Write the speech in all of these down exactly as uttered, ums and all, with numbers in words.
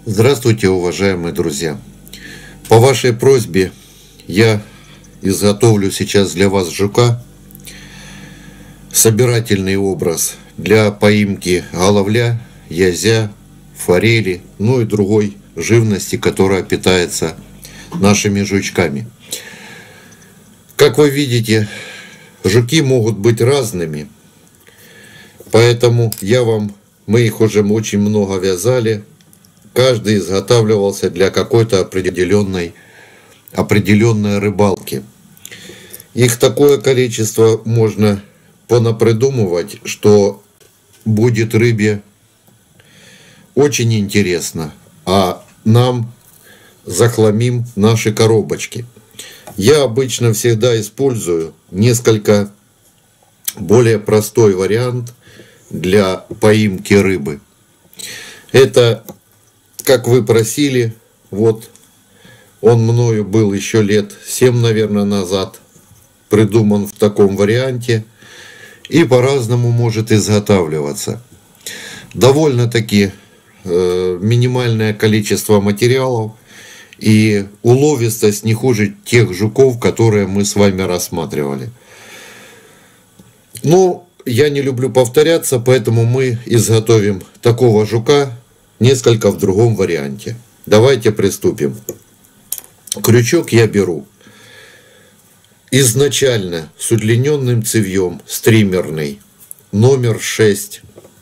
Здравствуйте, уважаемые друзья! По вашей просьбе я изготовлю сейчас для вас жука. Собирательный образ для поимки головля, язя, форели, ну и другой живности, которая питается нашими жучками. Как вы видите, жуки могут быть разными, поэтому я вам, мы их уже очень много вязали. Каждый изготавливался для какой-то определенной, определенной рыбалки. Их такое количество можно понапридумывать, что будет рыбе очень интересно, а нам захламим наши коробочки. Я обычно всегда использую несколько более простой вариант для поимки рыбы. Это, как вы просили, вот он мною был еще лет семь, наверное, назад, придуман в таком варианте и по-разному может изготавливаться. Довольно-таки э, минимальное количество материалов и уловистость не хуже тех жуков, которые мы с вами рассматривали. Но я не люблю повторяться, поэтому мы изготовим такого жука несколько в другом варианте. Давайте приступим. Крючок я беру изначально с удлиненным цевьем, стримерный, номер шесть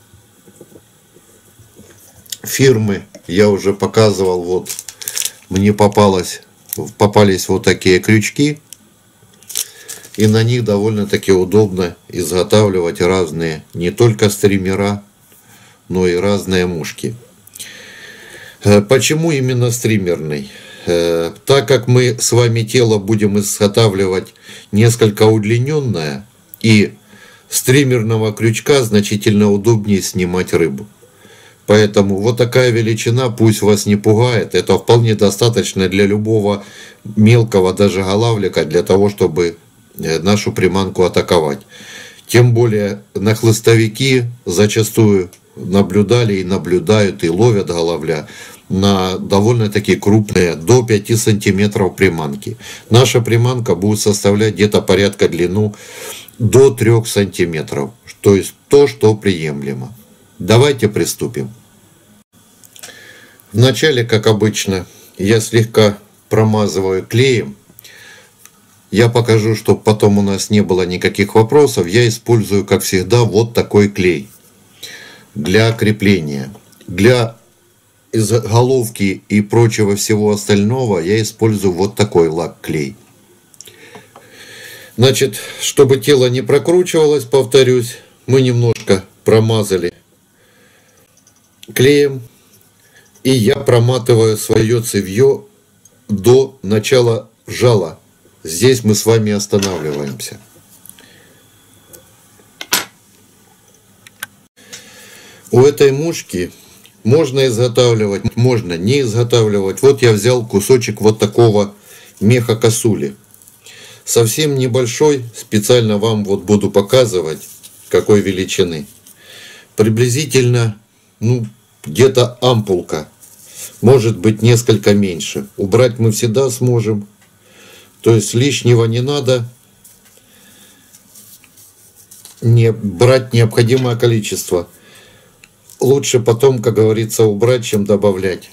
фирмы. Я уже показывал, вот мне попалось, попались вот такие крючки, и на них довольно-таки удобно изготавливать разные, не только стримера, но и разные мушки. Почему именно стримерный? Так как мы с вами тело будем изготавливать несколько удлиненное, и стримерного крючка значительно удобнее снимать рыбу. Поэтому вот такая величина пусть вас не пугает. Это вполне достаточно для любого мелкого, даже голавлика, для того, чтобы нашу приманку атаковать. Тем более на хлыстовики зачастую наблюдали и наблюдают и ловят головля на довольно-таки крупные, до пяти сантиметров приманки. Наша приманка будет составлять где-то порядка длину до трёх сантиметров, то есть то, что приемлемо. Давайте приступим. Вначале, как обычно, я слегка промазываю клеем. Я покажу, чтобы потом у нас не было никаких вопросов. Я использую, как всегда, вот такой клей для крепления. Для из головки и прочего всего остального я использую вот такой лак-клей. Значит, чтобы тело не прокручивалось, повторюсь, мы немножко промазали клеем, и я проматываю свое цевье до начала жала. Здесь мы с вами останавливаемся. У этой мушки можно изготавливать, можно не изготавливать. Вот я взял кусочек вот такого меха косули. Совсем небольшой, специально вам вот буду показывать, какой величины. Приблизительно, ну, где-то ампулка. Может быть, несколько меньше. Убрать мы всегда сможем. То есть лишнего не надо. Не брать необходимое количество. Лучше потом, как говорится, убрать, чем добавлять.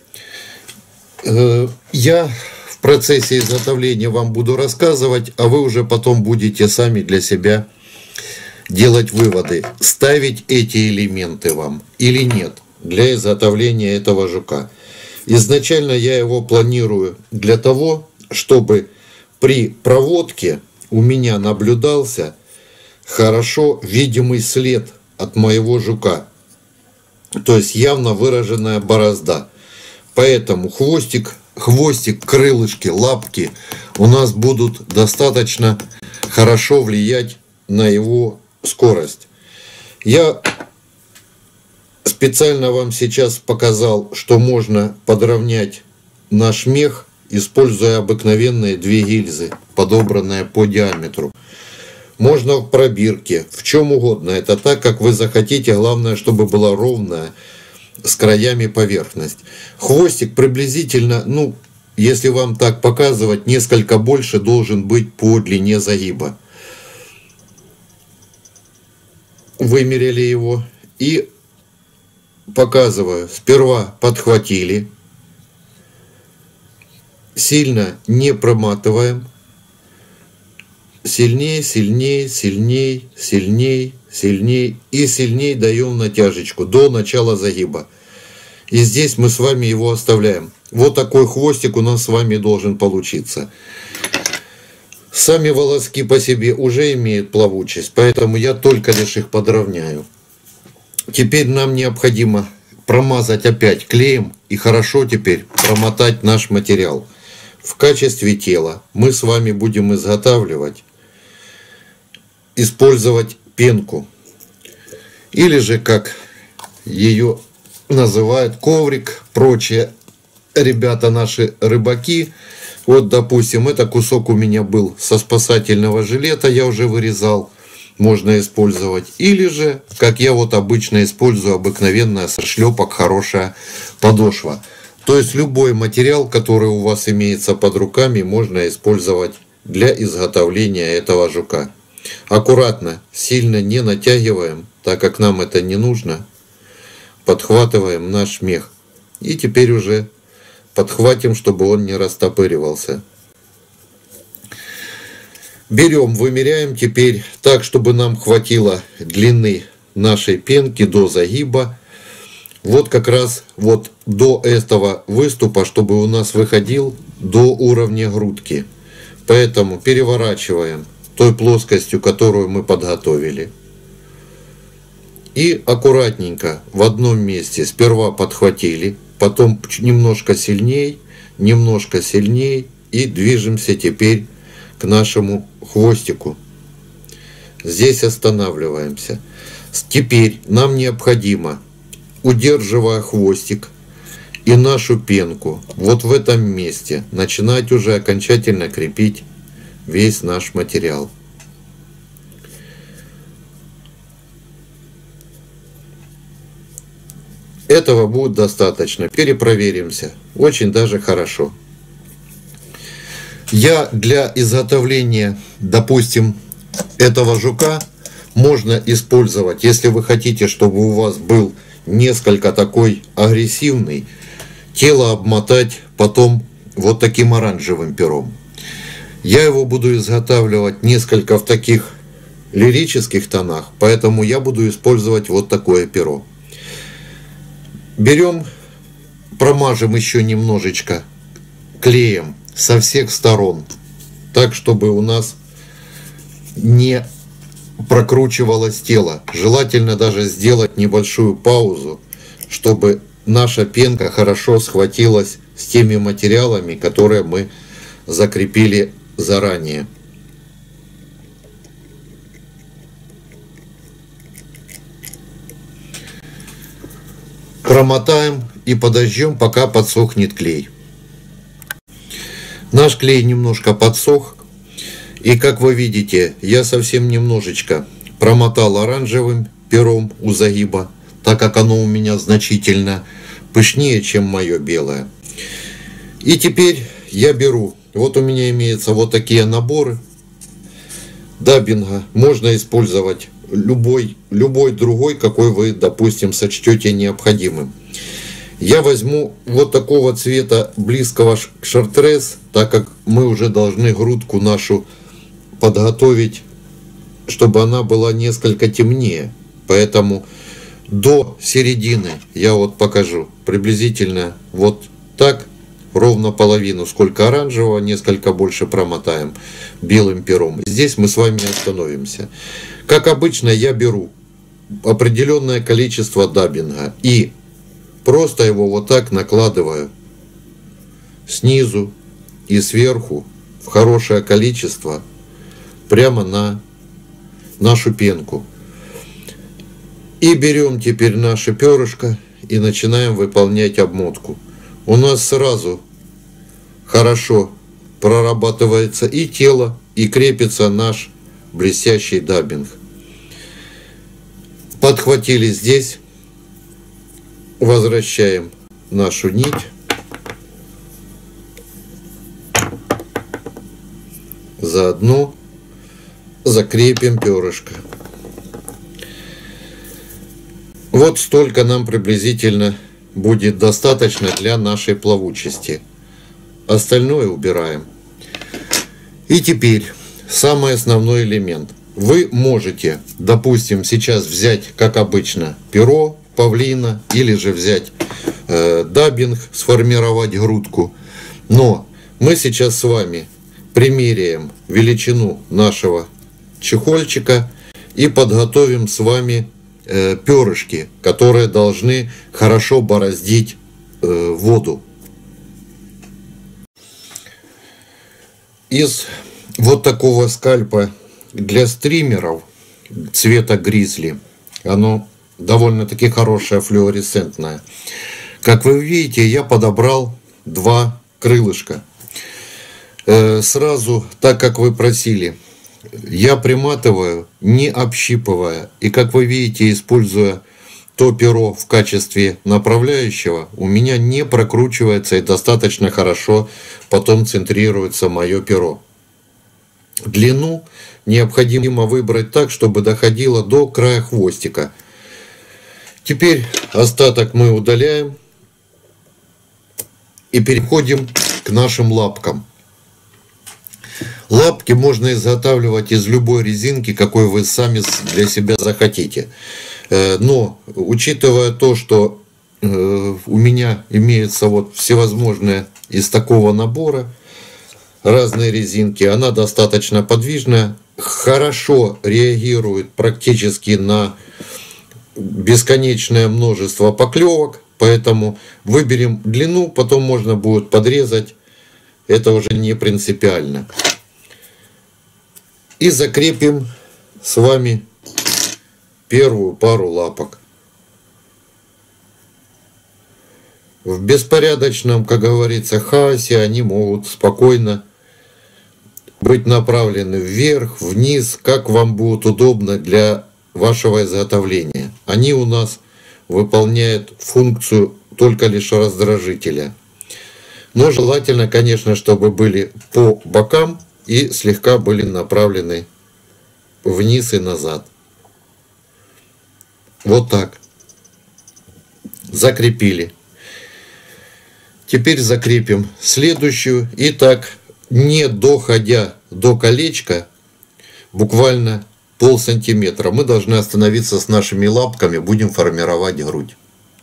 Я в процессе изготовления вам буду рассказывать, а вы уже потом будете сами для себя делать выводы, ставить эти элементы вам или нет для изготовления этого жука. Изначально я его планирую для того, чтобы при проводке у меня наблюдался хорошо видимый след от моего жука. То есть явно выраженная борозда. Поэтому хвостик, хвостик, крылышки, лапки у нас будут достаточно хорошо влиять на его скорость. Я специально вам сейчас показал, что можно подровнять наш мех, используя обыкновенные две гильзы, подобранные по диаметру. Можно в пробирке, в чем угодно. Это так, как вы захотите. Главное, чтобы была ровная с краями поверхность. Хвостик приблизительно, ну, если вам так показывать, несколько больше должен быть по длине загиба. Вымерили его и показываю. Сперва подхватили, сильно не проматываем, сильнее, сильнее, сильнее, сильнее, сильнее и сильнее даем натяжечку до начала загиба. И здесь мы с вами его оставляем. Вот такой хвостик у нас с вами должен получиться. Сами волоски по себе уже имеют плавучесть, поэтому я только лишь их подровняю. Теперь нам необходимо промазать опять клеем и хорошо теперь промотать наш материал. В качестве тела мы с вами будем изготавливать, использовать пенку. Или же, как ее называют, коврик, прочие ребята наши рыбаки. Вот, допустим, это кусок у меня был со спасательного жилета, я уже вырезал, можно использовать. Или же, как я вот обычно использую, обыкновенная со шлепок, хорошая подошва. То есть любой материал, который у вас имеется под руками, можно использовать для изготовления этого жука. Аккуратно, сильно не натягиваем, так как нам это не нужно. Подхватываем наш мех. И теперь уже подхватим, чтобы он не растопыривался. Берем, вымеряем теперь так, чтобы нам хватило длины нашей пенки до загиба. Вот как раз вот до этого выступа, чтобы у нас выходил до уровня грудки. Поэтому переворачиваем той плоскостью, которую мы подготовили. И аккуратненько в одном месте сперва подхватили, потом немножко сильней, немножко сильней и движемся теперь к нашему хвостику. Здесь останавливаемся. Теперь нам необходимо, удерживая хвостик и нашу пенку, вот в этом месте начинать уже окончательно крепить весь наш материал. Этого будет достаточно. Перепроверимся. Очень даже хорошо. Я для изготовления, допустим, этого жука можно использовать, если вы хотите, чтобы у вас был несколько такой агрессивный, тело обмотать потом вот таким оранжевым пером. Я его буду изготавливать несколько в таких лирических тонах, поэтому я буду использовать вот такое перо. Берем, промажем еще немножечко клеем со всех сторон, так, чтобы у нас не прокручивалось тело. Желательно даже сделать небольшую паузу, чтобы наша пенка хорошо схватилась с теми материалами, которые мы закрепили заранее. Промотаем и подождем, пока подсохнет клей. Наш клей немножко подсох. И как вы видите, я совсем немножечко промотал оранжевым пером у загиба, так как оно у меня значительно пышнее, чем мое белое. И теперь я беру, вот у меня имеются вот такие наборы даббинга. Можно использовать любой, любой другой, какой вы, допустим, сочтете необходимым. Я возьму вот такого цвета близкого к шартрез, так как мы уже должны грудку нашу подготовить, чтобы она была несколько темнее. Поэтому до середины я вот покажу приблизительно вот так, ровно половину, сколько оранжевого, несколько больше промотаем белым пером. Здесь мы с вами остановимся. Как обычно, я беру определенное количество даббинга и просто его вот так накладываю снизу и сверху в хорошее количество прямо на нашу пенку. И берем теперь наше перышко и начинаем выполнять обмотку. У нас сразу хорошо прорабатывается и тело, и крепится наш блестящий даббинг. Подхватили здесь, Возвращаем нашу нить. Заодно закрепим перышко. Вот столько нам приблизительно будет достаточно для нашей плавучести. Остальное убираем. И теперь самый основной элемент. Вы можете, допустим, сейчас взять, как обычно, перо павлина или же взять э, даббинг, сформировать грудку. Но мы сейчас с вами примеряем величину нашего чехольчика и подготовим с вами э, перышки, которые должны хорошо бороздить э, воду. Из вот такого скальпа для стримеров цвета гризли, оно довольно-таки хорошее, флуоресцентное. Как вы видите, я подобрал два крылышка. Э, сразу, так как вы просили, я приматываю, не общипывая. И как вы видите, используя то перо в качестве направляющего, у меня не прокручивается и достаточно хорошо потом центрируется мое перо. Длину необходимо выбрать так, чтобы доходило до края хвостика. Теперь остаток мы удаляем и переходим к нашим лапкам. Лапки можно изготавливать из любой резинки, какой вы сами для себя захотите. Но, учитывая то, что у меня имеются вот всевозможные из такого набора разные резинки, она достаточно подвижная, хорошо реагирует практически на бесконечное множество поклевок, поэтому выберем длину, потом можно будет подрезать, это уже не принципиально. И закрепим с вами первую пару лапок. В беспорядочном, как говорится, хаосе они могут спокойно быть направлены вверх, вниз, как вам будет удобно для вашего изготовления. Они у нас выполняют функцию только лишь раздражителя. Но желательно, конечно, чтобы были по бокам и слегка были направлены вниз и назад. Вот так. Закрепили. Теперь закрепим следующую. И так, не доходя до колечка, буквально пол сантиметра, мы должны остановиться с нашими лапками, будем формировать грудь.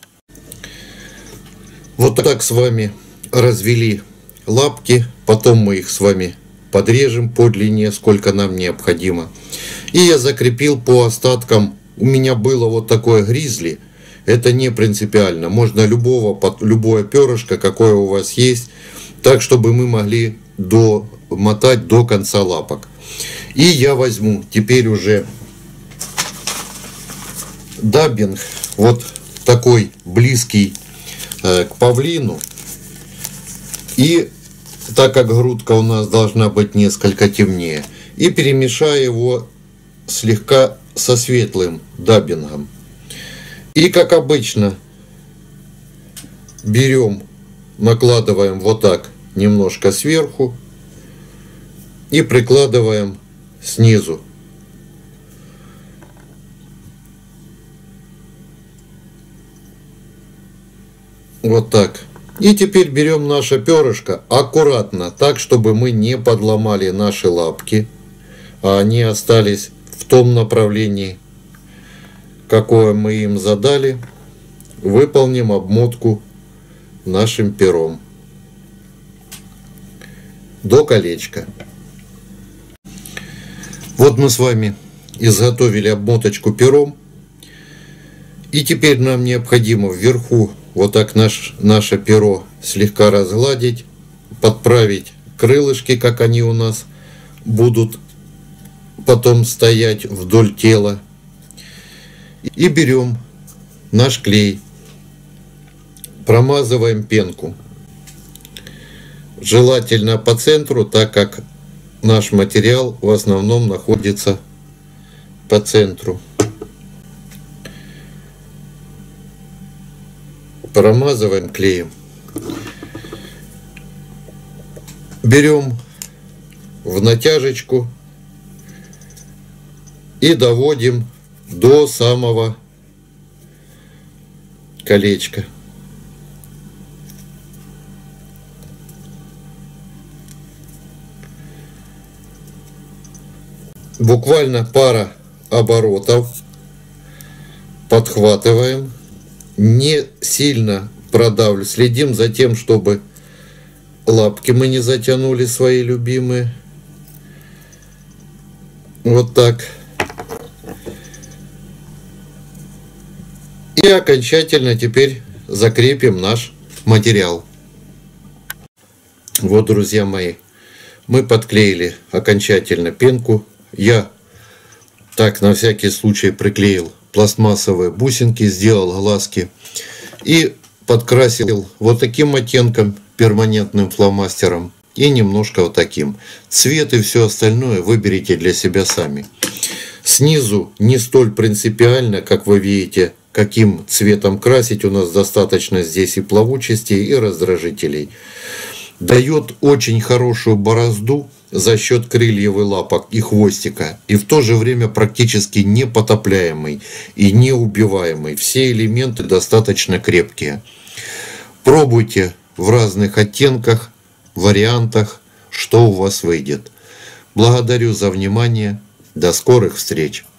Вот так с вами развели лапки, потом мы их с вами подрежем по длине, сколько нам необходимо. И я закрепил по остаткам. У меня было вот такое гризли. Это не принципиально. Можно любого, под любое перышко, какое у вас есть, так, чтобы мы могли домотать до конца лапок. И я возьму теперь уже даббинг, вот такой близкий э, к павлину. И так как грудка у нас должна быть несколько темнее, и перемешаю его слегка со светлым даббингом. И как обычно берем, накладываем вот так немножко сверху и прикладываем снизу. Вот так. И теперь берем наше перышко аккуратно, так, чтобы мы не подломали наши лапки, а они остались в том направлении, какое мы им задали. Выполним обмотку нашим пером до колечка. Вот мы с вами изготовили обмоточку пером. И теперь нам необходимо вверху вот так наш, наше перо слегка разгладить, подправить крылышки, как они у нас будут потом стоять вдоль тела. И берем наш клей, промазываем пенку. Желательно по центру, так как наш материал в основном находится по центру. Промазываем клеем. Берем в натяжечку и доводим до самого колечка. Буквально пара оборотов. Подхватываем. Не сильно продавлю. Следим за тем, чтобы лапки мы не затянули свои любимые. Вот так. И окончательно теперь закрепим наш материал. Вот, друзья мои, мы подклеили окончательно пенку. Я так на всякий случай приклеил пластмассовые бусинки, сделал глазки и подкрасил вот таким оттенком, перманентным фломастером, и немножко вот таким. Цвет и все остальное выберите для себя сами. Снизу не столь принципиально, как вы видите, каким цветом красить. У нас достаточно здесь и плавучести, и раздражителей. Дает очень хорошую борозду за счет крыльев и лапок и хвостика, и в то же время практически непотопляемый и неубиваемый. Все элементы достаточно крепкие. Пробуйте в разных оттенках, вариантах, что у вас выйдет. Благодарю за внимание. До скорых встреч!